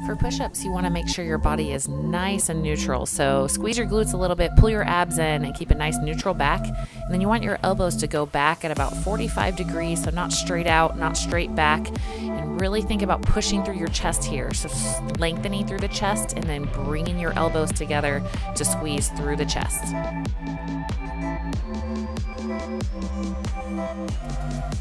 For push-ups, you want to make sure your body is nice and neutral. So squeeze your glutes a little bit, pull your abs in, and keep a nice neutral back. And then you want your elbows to go back at about 45 degrees, so not straight out, not straight back. And really think about pushing through your chest here. So lengthening through the chest and then bringing your elbows together to squeeze through the chest.